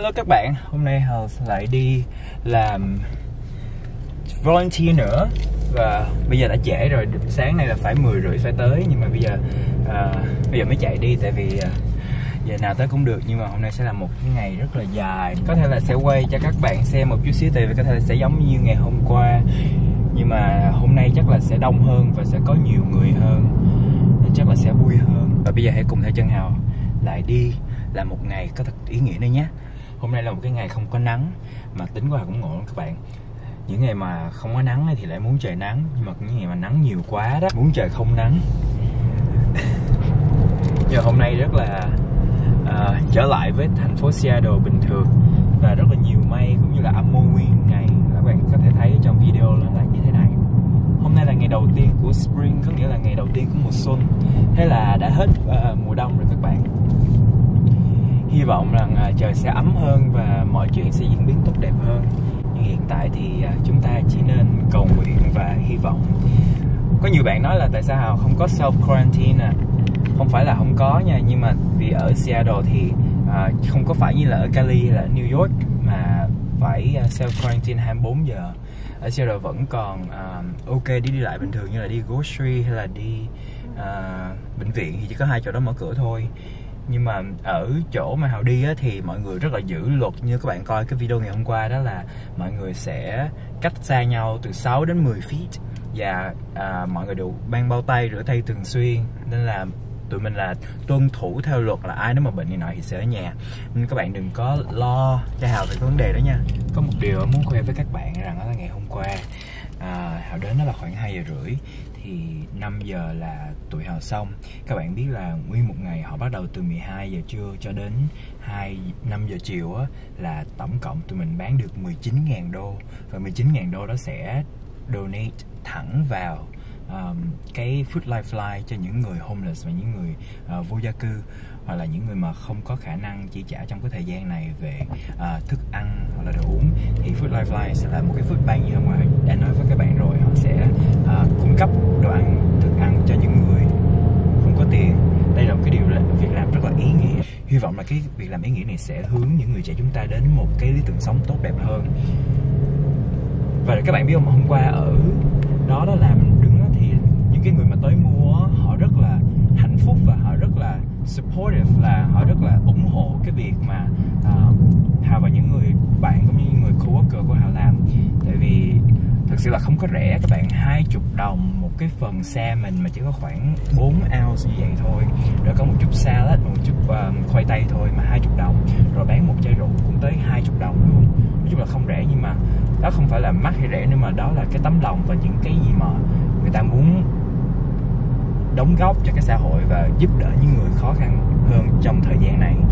Hello các bạn, hôm nay Hào lại đi làm volunteer nữa. Và bây giờ đã trễ rồi, sáng nay là phải 10 rưỡi phải tới. Nhưng mà bây giờ mới chạy đi. Tại vì giờ nào tới cũng được. Nhưng mà hôm nay sẽ là một cái ngày rất là dài. Có thể là sẽ quay cho các bạn xem một chút xíu. Tại vì có thể là sẽ giống như ngày hôm qua. Nhưng mà hôm nay chắc là sẽ đông hơn và sẽ có nhiều người hơn, nên chắc là sẽ vui hơn. Và bây giờ hãy cùng theo chân Hào lại đi làm một ngày có thật ý nghĩa này nhé. Hôm nay là một cái ngày không có nắng, mà tính qua cũng ngộ lắm các bạn. Những ngày mà không có nắng thì lại muốn trời nắng, nhưng mà những ngày mà nắng nhiều quá đó muốn trời không nắng. Giờ hôm nay rất là trở lại với thành phố Seattle bình thường và rất là nhiều mây cũng như là âm mưu nguyên ngày. Các bạn có thể thấy trong video là như thế này. Hôm nay là ngày đầu tiên của Spring, có nghĩa là ngày đầu tiên của mùa xuân. Thế là đã hết mùa đông rồi các bạn. Hy vọng rằng trời sẽ ấm hơn và mọi chuyện sẽ diễn biến tốt đẹp hơn. Nhưng hiện tại thì chúng ta chỉ nên cầu nguyện và hy vọng. Có nhiều bạn nói là tại sao Hào không có self-quarantine à? Không phải là không có nha, nhưng mà vì ở Seattle thì không có phải như là ở Cali hay là ở New York mà phải self-quarantine 24 giờ. Ở Seattle vẫn còn ok đi lại bình thường, như là đi grocery hay là đi bệnh viện thì chỉ có 2 chỗ đó mở cửa thôi. Nhưng mà ở chỗ mà Hào đi á, thì mọi người rất là giữ luật. Như các bạn coi cái video ngày hôm qua đó là mọi người sẽ cách xa nhau từ 6 đến 10 feet. Và mọi người đều mang bao tay, rửa tay thường xuyên. Nên là tụi mình là tuân thủ theo luật, là ai nếu mà bệnh này nọ thì sẽ ở nhà. Nên các bạn đừng có lo cho Hào về cái vấn đề đó nha. Có một điều muốn khoe với các bạn rằng đó là ngày hôm qua Hào đến đó là khoảng 2 giờ rưỡi. Thì 5 giờ là tụi Hào xong. Các bạn biết là nguyên một ngày họ bắt đầu từ 12 giờ trưa cho đến 5 giờ chiều á, là tổng cộng tụi mình bán được 19.000 đô. Và 19.000 đô đó sẽ donate thẳng vào cái Food Lifeline cho những người homeless và những người vô gia cư, hoặc là những người mà không có khả năng chi trả trong cái thời gian này về thức ăn hoặc là đồ uống. Thì Food Lifeline sẽ là một cái food bank như hôm ngoài đã nói với các bạn rồi. Họ sẽ cung cấp đồ ăn, thức ăn cho những người không có tiền. Đây là một cái việc làm rất là ý nghĩa. Hy vọng là cái việc làm ý nghĩa này sẽ hướng những người trẻ chúng ta đến một cái lý tưởng sống tốt đẹp hơn. Và các bạn biết không, hôm qua ở đó làm đứng đó thì những cái người mà tới mua họ rất là hạnh phúc và họ rất là supportive, là họ rất là ủng hộ cái việc mà Hào và những người bạn cũng như những người coworker của Hào làm. Tại vì thực sự là không có rẻ các bạn. 20 đồng một cái phần salmon mà chỉ có khoảng 4 ounce như vậy thôi. Rồi có một chút salad, một chút khoai tây thôi mà 20 đồng. Rồi bán một chai rượu cũng tới 20 đồng luôn. Nói chung là không rẻ, nhưng mà đó không phải là mắc hay rẻ, nhưng mà đó là cái tấm lòng và những cái gì mà người ta muốn đóng góp cho cái xã hội và giúp đỡ những người khó khăn hơn trong thời gian này.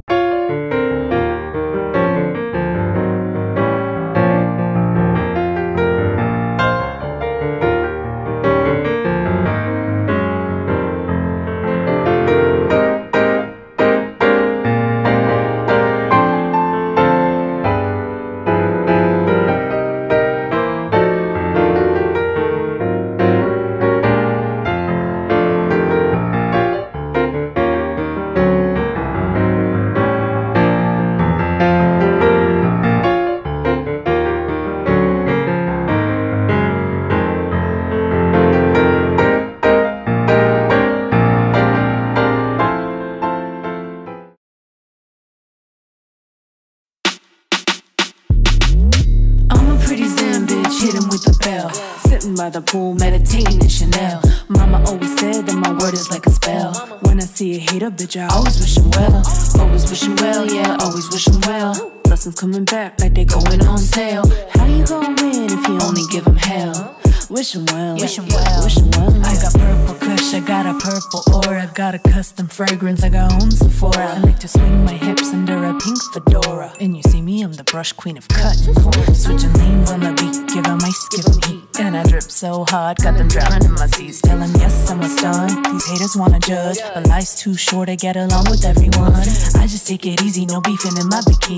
By the pool, meditating in Chanel. Mama always said that my word is like a spell. When I see a hater, bitch, I always wish him well. Always wish him well, yeah, always wish him well. Blessings coming back like they going on sale. How you gon' win if you only give him hell? Wish him well, wish him well, wish him well. I got purple kush, I got a purple aura. Got a custom fragrance, I got home Sephora. I like to swing my hips under a pink fedora. And you see me, I'm the brush queen of cut. Switching lanes on the beat, give 'em ice, give 'em heat. And I drip so hard, got them drowning in my seas. Tell 'em yes, I'm a stud. These haters wanna judge, but life's too short to get along with everyone. I just take it easy, no beefing in my bikini. All these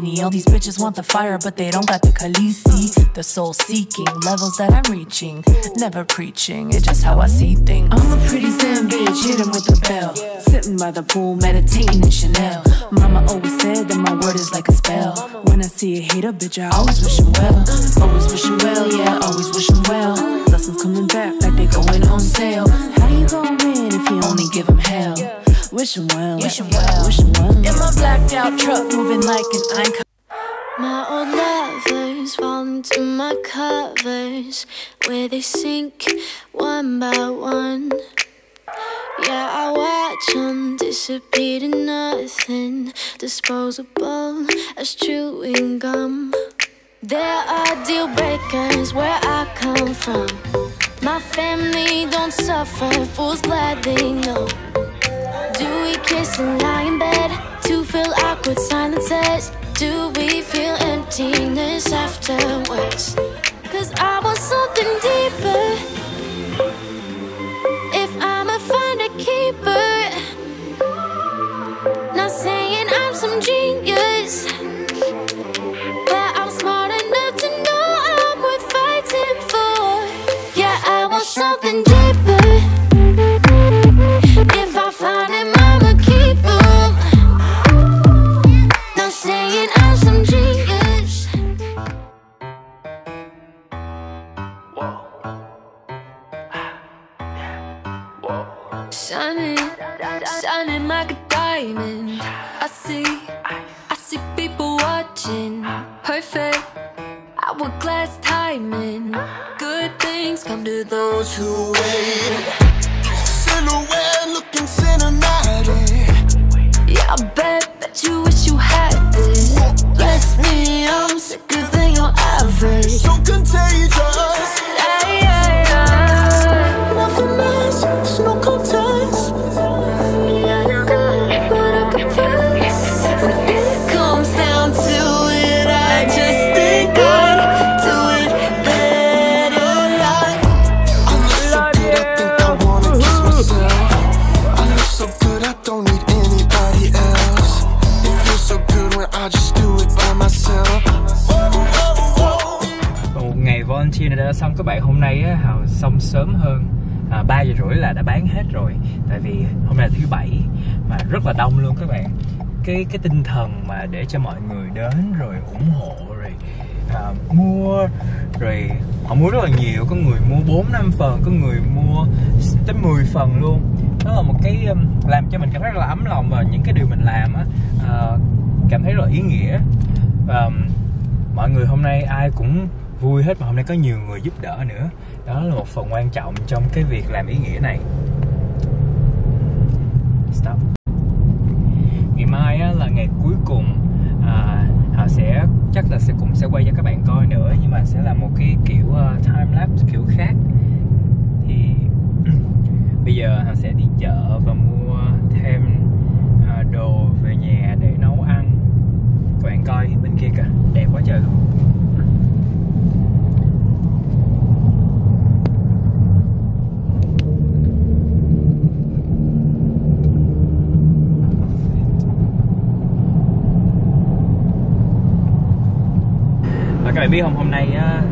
These bitches want the fire, but they don't got the Khaleesi. The soul seeking, levels that I'm reaching. Never preaching, it's just how I see things. I'm a pretty zen bitch, hit him with the bell. Sitting by the pool, meditating in Chanel. Mama always said that my word is like a spell. When I see a hater, bitch, I always wish him well. Always wish him well, yeah, always wish him well. Blessings coming back like they going on sale. How you gon' win if you only give him hell? Wish him well, wish him well, wish him well. In my blacked out truck, moving like an icon. My old lovers fall into my covers, where they sink one by one. Yeah, I watch them disappear to nothing, disposable as chewing gum. There are deal breakers where I come from. My family don't suffer, fools glad they know. Do we kiss and lie in bed to fill awkward silences? Do we feel emptiness afterwards? 'Cause I want something deeper. If I'ma find a keeper, not saying I'm some genius, but I'm smart enough to know I'm worth fighting for. Yeah, I want something deeper. If I find him, I'ma keep him. Not saying I'm some genius. Shining like a diamond. I see people watching. Perfect, hourglass timing. Good things come to those who wait. Silhouette looking cinematic. Yeah, I bet you wish you had this. Bless me, I'm sicker than your average. So contagious. Nothing else, there's no contest. Yeah, you got what I confess. When it comes down to it, I just think I'd do it better. Like I look so good, I think I wanna kiss myself. I look so good, I don't need anybody else. It feels so good when I just do it by myself. Một ngày volunteer này đã xong các bạn. Hôm nay á, Hào xong sớm hơn 3 giờ rưỡi là đã bán hết rồi. Tại vì hôm nay là thứ Bảy mà rất là đông luôn các bạn. Cái tinh thần mà để cho mọi người đến rồi ủng hộ rồi mua, rồi họ mua rất là nhiều. Có người mua 4-5 phần, có người mua tới 10 phần luôn. Đó là một cái làm cho mình cảm thấy rất là ấm lòng. Và những cái điều mình làm á, cảm thấy rất là ý nghĩa. Mọi người hôm nay ai cũng vui hết, mà hôm nay có nhiều người giúp đỡ nữa. Đó là một phần quan trọng trong cái việc làm ý nghĩa này. Stop. Ngày mai á, là ngày cuối cùng. Họ sẽ chắc là cũng sẽ quay cho các bạn coi nữa, nhưng mà sẽ là một cái kiểu time lapse kiểu khác. Thì bây giờ họ sẽ đi chợ và mua thêm đồ về nhà để nấu ăn. Các bạn coi bên kia kìa, đẹp quá trời luôn. Các bạn biết không, hôm nay á,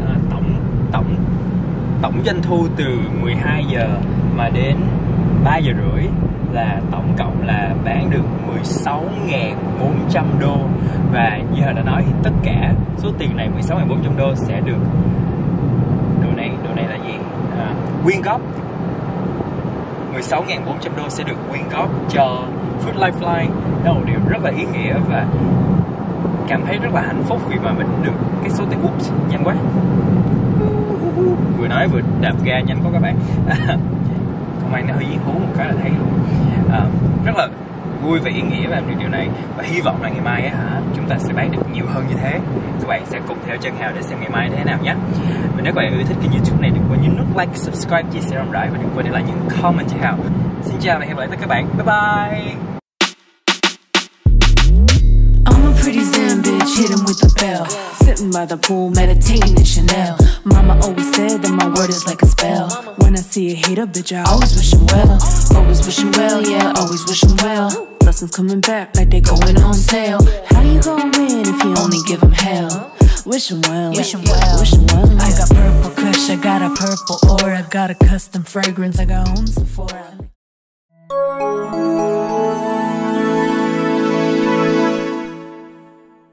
tổng doanh thu từ 12 giờ mà đến 3 giờ rưỡi là tổng cộng là bán được 16.400 đô. Và như hồi đã nói thì tất cả số tiền này 16.400 đô sẽ được đồ này là gì? Quyên góp. 16.400 đô sẽ được quyên góp cho Food Lifeline. Đó là một điều rất là ý nghĩa và cảm thấy rất là hạnh phúc vì mà mình được cái số tiền. Oops, nhanh quá. Vừa nói vừa đạp ga nhanh quá các bạn. Không may nó hơi hú một cái là thấy luôn. Rất là vui và ý nghĩa làm được điều này. Và hy vọng là ngày mai á, chúng ta sẽ bán được nhiều hơn như thế. Các bạn sẽ cùng theo chân Hào để xem ngày mai thế nào nhé. Và nếu các bạn yêu thích kênh YouTube này, đừng quên nhấn nút like, subscribe, chia sẻ rộng rãi và đừng quên để lại những comment cho Hào. Xin chào và hẹn gặp lại các bạn. Bye bye. Pretty zen bitch, hit him with the bell. Sitting by the pool, meditating in Chanel. Mama always said that my word is like a spell. When I see a hater, bitch, I always wish him well. Always wish him well, yeah, always wish him well. Blessings coming back like they going on sale. How you gon' win if you only give him hell. Wish 'em well, wish 'em well, wish 'em well. I got purple kush, I got a purple aura, got a custom fragrance, I got home Sephora.